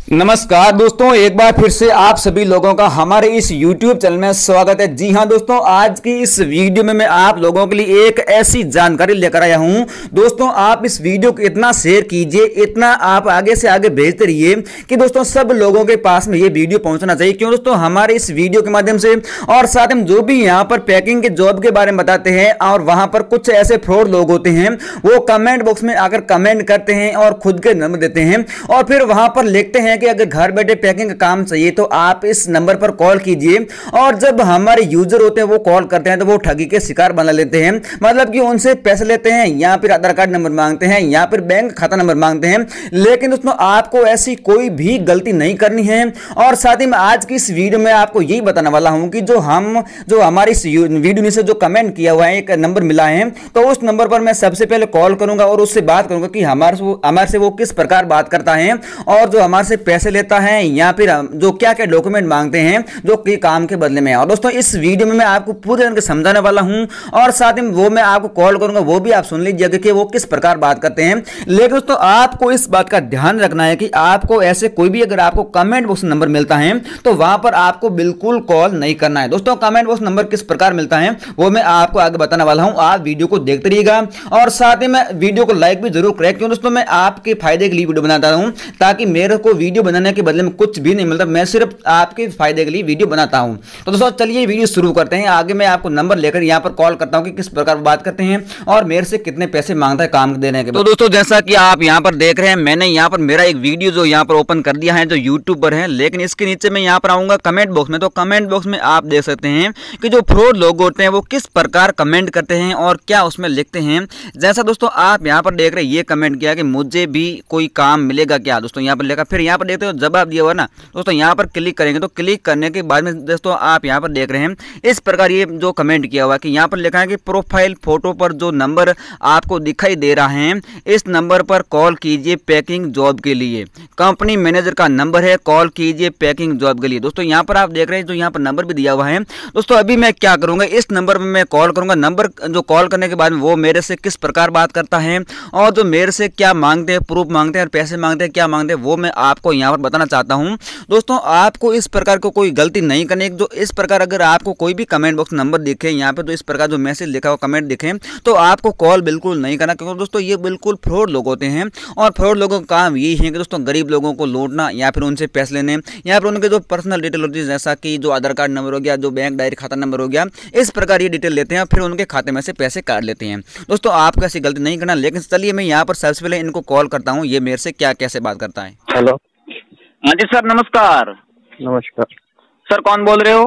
नमस्कार दोस्तों, एक बार फिर से आप सभी लोगों का हमारे इस YouTube चैनल में स्वागत है। जी हां दोस्तों, आज की इस वीडियो में मैं आप लोगों के लिए एक ऐसी जानकारी लेकर आया हूं। दोस्तों, आप इस वीडियो को इतना शेयर कीजिए, इतना आप आगे से आगे भेजते रहिए कि दोस्तों सब लोगों के पास में ये वीडियो पहुंचना चाहिए। क्यों दोस्तों, हमारे इस वीडियो के माध्यम से और साथ में जो भी यहाँ पर पैकिंग के जॉब के बारे में बताते हैं और वहां पर कुछ ऐसे फ्रॉड लोग होते हैं, वो कमेंट बॉक्स में आकर कमेंट करते हैं और खुद के नंबर देते हैं और फिर वहां पर लिखते हैं कि अगर घर बैठे पैकिंग का काम चाहिए तो आप इस नंबर पर कॉल कीजिए। और जब हमारे यूजर होते हैं वो कॉल करते हैं तो वो ठगी के शिकार बना लेते हैं। मतलब कि उनसे पैसे लेते हैं, या फिर आधार कार्ड नंबर मांगते हैं, या फिर बैंक खाता नंबर मांगते हैं। लेकिन दोस्तों, आपको ऐसी कोई भी गलती नहीं करनी है। और साथ ही में आज की इस वीडियो में आपको यही बताने वाला हूं कि जो हमारी इस वीडियो में से जो कमेंट किया हुआ है, एक नंबर मिला है, तो उस नंबर पर मैं सबसे पहले कॉल करूंगा और उससे बात करूंगा कि हमारे से वो किस प्रकार बात करता है और जो हमारे से पैसे लेता है या फिर जो क्या क्या डॉक्यूमेंट मांगते हैं जो कि काम के बदले में। और दोस्तों, इस वीडियो में मैं आपको पूरे तरीके से समझाने वाला हूं और साथ ही वो मैं आपको कॉल करूंगा, वो भी आप सुन लीजिएगा कि वो किस प्रकार बात करते हैं। लेकिन दोस्तों, आपको इस बात का ध्यान रखना है कि आपको ऐसे कोई भी अगर आपको कमेंट बॉक्स नंबर मिलता है तो वहां पर आपको बिल्कुल कॉल नहीं करना है। दोस्तों, कमेंट बॉक्स नंबर किस प्रकार मिलता है वो मैं आपको आगे बताने वाला हूं। आप वीडियो को देखते रहिएगा और साथ ही में वीडियो को लाइक भी जरूर करें। क्यों दोस्तों, मैं आपके फायदे के लिए वीडियो बनाता हूं, ताकि मेरे को वीडियो बनाने के बदले में कुछ भी नहीं मिलता, मैं सिर्फ आपके फायदे के लिए वीडियो बनाता हूं। तो दोस्तों, चलिए वीडियो शुरू करते हैं। आगे मैं आपको नंबर लेकर यहां पर कॉल करता हूं कि किस प्रकार बात करते हैं और मेरे से कितने पैसे मांगता है काम देने के बाद। तो दोस्तों, जैसा कि आप यहां पर देख रहे हैं, मैंने यहां पर मेरा एक वीडियो जो यहां पर ओपन कर दिया है जो यूट्यूब पर है। लेकिन इसके नीचे मैं यहां पर आऊंगा कमेंट बॉक्स में, तो कमेंट बॉक्स में आप देख सकते हैं कि जो फ्रॉड लोग होते हैं वो किस प्रकार कमेंट करते हैं और क्या उसमें लिखते हैं। जैसा दोस्तों आप यहां पर देख रहे हैं, ये कमेंट किया कि मुझे भी कोई काम मिलेगा क्या। दोस्तों, यहां पर लिखा, फिर यहां पर देखते हो जवाब दिया हुआ ना दोस्तों, यहाँ पर क्लिक करेंगे तो क्लिक करने के बाद में दोस्तों आप यहाँ पर देख रहे हैं इस प्रकार ये जो कमेंट किया हुआ है कि यहाँ पर लिखा है कि प्रोफाइल फोटो पर जो नंबर आपको दिखाई दे रहा है, इस नंबर पर कॉल कीजिए पैकिंग जॉब के लिए। कंपनी मैनेजर का नंबर है, कॉल कीजिए पैकिंग जॉब के लिए। दोस्तों, यहाँ पर आप देख रहे हैं जो यहाँ पर नंबर भी दिया हुआ है। दोस्तों, अभी मैं क्या करूँगा, इस नंबर पर मैं कॉल करूँगा। नंबर जो कॉल करने के बाद में वो मेरे से किस प्रकार बात करता है और जो मेरे से क्या मांगते हैं, प्रूफ मांगते हैं और पैसे मांगते हैं, क्या मांगते हैं, वो मैं आपको यहाँ पर बताना चाहता हूँ। दोस्तों, आपको इस प्रकार को कोई गलती नहीं करनी है। जो इस प्रकार अगर आपको कोई भी कमेंट बॉक्स नंबर दिखे यहाँ पे, तो इस प्रकार जो मैसेज लिखा हुआ कमेंट दिखे, तो आपको कॉल बिल्कुल नहीं करना। क्योंकि दोस्तों, ये बिल्कुल फ्रॉड लोग होते हैं और फ्रॉड लोगों का काम यही है कि दोस्तों गरीब लोगों को लूटना या फिर उनसे पैसे लेने या फिर उनके जो पर्सनल डिटेल होती है, जैसा कि जो आधार कार्ड नंबर हो गया, जो बैंक डायरी खाता नंबर हो गया, इस प्रकार ये डिटेल लेते हैं और फिर उनके खाते में से पैसे काट लेते हैं। दोस्तों, आपको ऐसी गलती नहीं करना। लेकिन चलिए मैं यहाँ पर सबसे पहले इनको कॉल करता हूँ, ये मेरे से क्या कैसे बात करता है। हेलो। हाँ जी सर, नमस्कार। नमस्कार सर, कौन बोल रहे हो?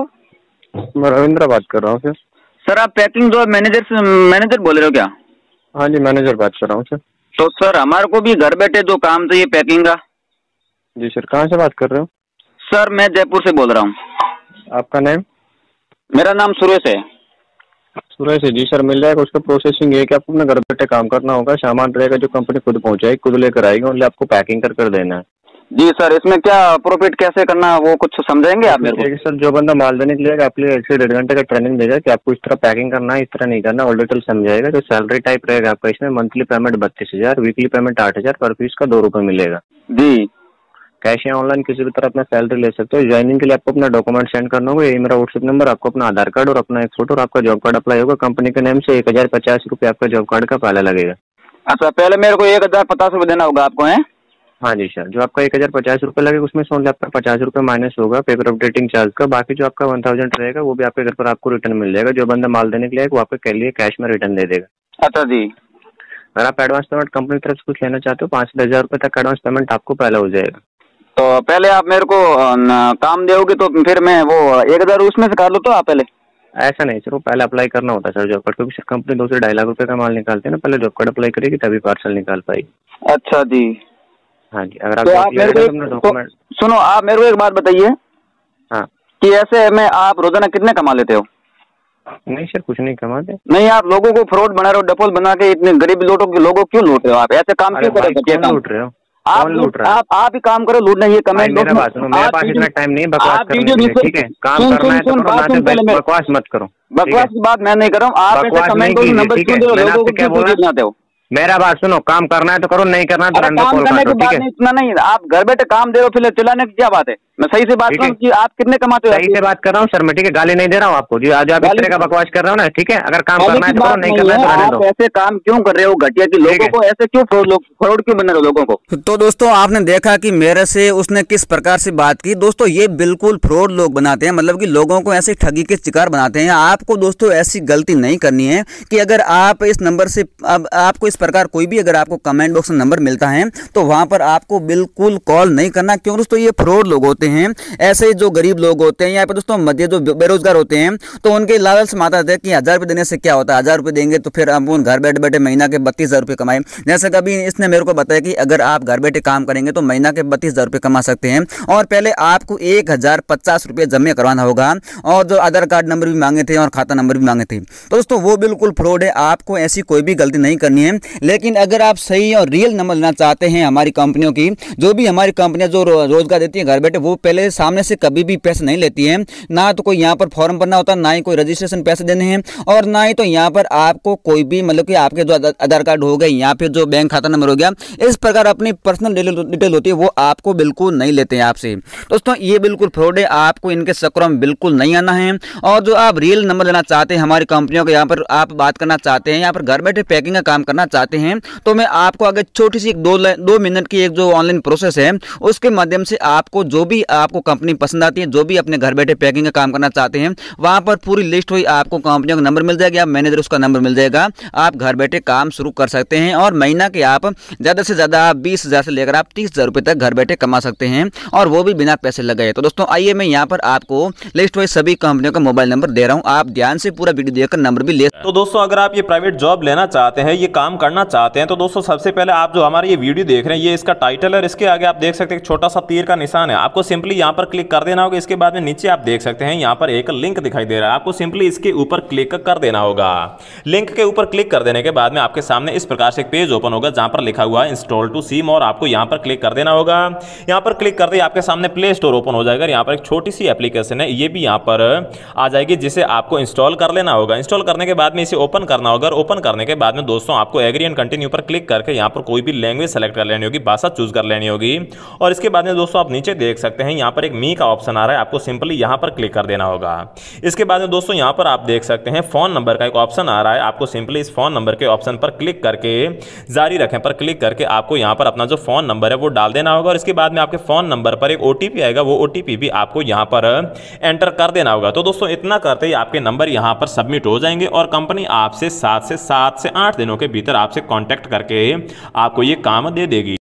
मैं रविंद्र बात कर रहा हूँ सर। सर, आप पैकिंग जो मैनेजर बोल रहे हो क्या? हाँ जी, मैनेजर बात कर रहा हूँ सर। तो सर, हमारे को भी घर बैठे जो काम चाहिए पैकिंग का। जी सर, कहाँ से बात कर रहे हो? सर, मैं जयपुर से बोल रहा हूँ। आपका नेम? मेरा नाम सुरेश है। सुरेश है जी सर, मिल जाएगा। उसका प्रोसेसिंग है कि आपको अपने घर बैठे काम करना होगा। सामान रहेगा जो कंपनी खुद पहुँचाएगी, खुद लेकर आएगी, ओनली आपको पैकिंग कर देना है। जी सर, इसमें क्या प्रॉफिट कैसे करना है वो कुछ समझाएंगे आप मेरे को? सर, जो बंदा माल देने के लिए आपके लिए 1 से 1.5 घंटे का ट्रेनिंग देगा कि आपको इस तरह पैकिंग करना है, इस तरह नहीं करना, ऑल डिटेल समझाएगा। जो सैलरी टाइप रहेगा आपका, इसमें मंथली पेमेंट 32,000, वीकली पेमेंट 8,000, पर पीस का 2 रुपये मिलेगा जी। कैश या ऑनलाइन किसी भी तरह अपना सैलरी ले सकते हो। ज्वाइनिंग के लिए आपको अपना डॉक्यूमेंट सेंड करना होगा। यही मेरा व्हाट्सएप नंबर। आपको अपना आधार कार्ड और अपना एक फोटो और आपका जॉब कार्ड अप्लाई होगा। कंपनी के नेम से 1,050 रुपये आपका जॉब कार्ड का पहले लगेगा। अच्छा, पहले मेरे को 1,050 रुपये देना होगा आपको, है? हाँ जी सर, जो आपका 1,050 रुपये लगेगा उसमें से आपका 50 रुपये माइनस होगा पेपर अपडेटिंग चार्ज का। बाकी जो आपका 1,000 रहेगा वो भी आपके घर पर आपको रिटर्न मिल जाएगा। जो बंदा माल देने के लिए वो आपके लिए कैश में रिटर्न दे देगा। अच्छा जी। अगर आप एडवांस पेमेंट कंपनी की तरफ से कुछ लेना चाहते हो, 5 से 10,000 रुपये तक एडवांस पेमेंट आपको पहले हो जाएगा। तो पहले आप मेरे को काम दोगे तो फिर मैं वो 1,000 उसमें से काट लो तो आप पहले? ऐसा नहीं सर, वो पहले अप्लाई करना होता है सर जॉब कार्ड, क्योंकि सर कंपनी 2 से 2.5 लाख रुपये का माल निकालते हैं ना। पहले जॉब कार्ड अप्लाई करेगी तभी पार्सल निकाल पाएगी। अच्छा जी। हाँ जी, अगर तो आप मेरे को सुनो, आप मेरे को एक बात बताइए। हाँ। कि ऐसे में आप रोजाना कितने कमा लेते हो? नहीं सर, कुछ नहीं कमाते। नहीं, आप लोगों को फ्रॉड बना रहे हो, डपोल बना के इतने गरीब लोगों क्यों लूट रहे हो? आप ऐसे काम क्यों कर रहे हो? लूट रहे हो? आप ही काम करो, लूटना। ये कमेंट मेरा बात सुनो, मेरे पास इतना टाइम नहीं बकवास करने के लिए, ठीक है? काम करना है तो बकवास मत करो। बकवास की बात मैं नहीं कर रहा हूँ। आप ऐसे कमेंट करो, नंबर क्यों दे रहे हो? लोगों को क्यों बनाते हो? मेरा बात सुनो, काम करना है तो करो, नहीं करना है तो रंडो काम कॉल करने काटो, की ठीक बात है? नहीं, इतना नहीं, आप घर बैठे काम दे रहे हो फिर चिल्लाने की क्या बात है? मैं सही से बात ठीक करूं है। कि आप कितने कमाते हो? सही से बात कर रहा हूँ सर मैं, ठीक है? गाली नहीं दे रहा हूँ आपको जी, आज आप इस तरह का बकवास कर रहे हो ना, ठीक है? अगर काम करना है तो करो, नहीं करना है तो रहने आप दो। ऐसे काम क्यों कर रहे हो घटिया की लोगों को? ऐसे क्यों फ्रॉड क्यों बना रहे हो लोगों को? तो दोस्तों आपने देखा कि मेरे से उसने किस प्रकार से बात की। दोस्तों ये बिल्कुल फ्रॉड लोग बनाते हैं, मतलब कि लोगों को ऐसे ठगी के शिकार बनाते हैं। आपको दोस्तों ऐसी गलती नहीं करनी है कि अगर आप इस नंबर से, अब आपको इस प्रकार कोई भी अगर आपको कमेंट बॉक्स में नंबर मिलता है तो वहां पर आपको बिल्कुल कॉल नहीं करना। क्यों दोस्तों? ये फ्रॉड लोग होते हैं। ऐसे जो गरीब लोग होते हैं, यहाँ पे दोस्तों मध्य जो बेरोजगार होते हैं, तो उनके लालच में आता है कि 1000 रुपये देने से क्या होता है, 1000 रुपये देंगे तो फिर हम घर बैठे बैठे महीना के 32,000 रुपये कमाए। जैसे कभी इसने मेरे को बताया कि अगर आप घर बैठे काम करेंगे तो महीना के 32,000 रुपये कमा सकते हैं, और पहले आपको 1050 रुपये जमा करवाना होगा, और जो आधार कार्ड नंबर भी मांगे थे और खाता नंबर भी मांगे थे। तो दोस्तों वो बिल्कुल फ्रॉड है, आपको ऐसी कोई भी गलती नहीं करनी है। लेकिन अगर आप सही और रियल नंबर लेना चाहते हैं हमारी कंपनियों की, जो भी हमारी कंपनियां जो रोजगार देती हैं घर बैठे, वो पहले सामने से कभी भी पैसे नहीं लेती है। ना तो कोई यहाँ पर फॉर्म भरना होता, ना ही कोई रजिस्ट्रेशन पैसे देने हैं, और ना ही तो यहाँ पर आपको कोई भी, मतलब कि आपके जो आधार कार्ड हो गए या फिर जो बैंक खाता नंबर हो गया, इस प्रकार अपनी पर्सनल डिटेल होती है वो आपको बिल्कुल नहीं लेते हैं आपसे। दोस्तों ये बिल्कुल फ्रॉड है, आपको इनके चक्करों में बिल्कुल नहीं आना है। और जो आप रियल नंबर लेना चाहते हैं हमारी कंपनियों के, यहाँ पर आप बात करना चाहते हैं, यहाँ पर घर बैठे पैकिंग का काम करना चाहते हैं, तो मैं आपको अगर छोटी सी 2 मिनट की एक जो ऑनलाइन प्रोसेस है उसके माध्यम से आपको जो भी आपको कंपनी पसंद आती है, जो भी अपने घर बैठे पैकिंग का काम करना चाहते हैं, वहां पर पूरी लिस्ट हुई आपको कंपनियों का नंबर मिल जाएगा, मैनेजर उसका नंबर मिल जाएगा, आप घर बैठे काम शुरू कर सकते हैं। और महीना के आप ज़्यादा से ज़्यादा 20,000 से लेकर आप 30,000 रुपये तक घर बैठे कमा सकते हैं, और वो भी बिना पैसे लगाए। तो दोस्तों आइए मैं यहाँ पर आपको लिस्ट हुई सभी कंपनियों का मोबाइल नंबर दे रहा हूँ, आप ध्यान से पूरा वीडियो देखकर नंबर भी ले। तो दोस्तों अगर आप ये प्राइवेट जॉब लेना चाहते हैं, ये काम करना चाहते हैं, तो दोस्तों सबसे पहले आप जो हमारे ये वीडियो देख रहे हैं, ये इसका टाइटल है, और इसके आगे आप देख सकते हैं छोटा सा तीर का निशान है, आपको सिंपली यहाँ पर क्लिक कर देना होगा। इसके बाद में नीचे आप देख सकते हैं यहाँ पर एक लिंक दिखाई दे रहा है, आपको सिंपली इसके ऊपर क्लिक कर देना होगा। लिंक के ऊपर क्लिक कर देने के बाद में आपके सामने इस प्रकार से एक पेज ओपन होगा जहां पर लिखा हुआ है इंस्टॉल टू सिम, और आपको यहाँ पर क्लिक कर देना होगा। यहाँ पर क्लिक करते ही आपके सामने प्ले स्टोर ओपन हो जाएगा। यहाँ पर एक छोटी सी एप्लीकेशन है, ये भी यहाँ पर आ जाएगी, जिसे आपको इंस्टॉल कर लेना होगा। इंस्टॉल करने के बाद में इसे ओपन करना होगा, और ओपन करने के बाद में दोस्तों आपको एग्री एंड कंटिन्यू पर क्लिक करके यहाँ पर कोई भी लैंग्वेज सेलेक्ट कर लेनी होगी, भाषा चूज कर लेनी होगी। और इसके बाद में दोस्तों आप नीचे देख सकते हैं यहाँ पर एक मी का ऑप्शन आ रहा है, आपको सिंपली यहाँ पर क्लिक कर देना होगा। इसके बाद में दोस्तों यहाँ पर आप देख सकते हैं फोन नंबर का एक ऑप्शन आ रहा है, आपको सिंपली इस फोन नंबर के ऑप्शन पर क्लिक करके जारी रखें पर क्लिक करके आपको यहाँ पर अपना जो फोन नंबर है वो डाल देना होगा। और इसके बाद में आपके फोन नंबर पर एक ओटीपी आएगा, वो ओटीपी भी आपको यहाँ पर एंटर कर देना होगा। तो दोस्तों इतना करते ही आपके नंबर यहाँ पर सबमिट हो जाएंगे, और कंपनी आपसे 7 से 8 दिनों के भीतर आपसे कांटेक्ट करके आपको ये काम दे देगी।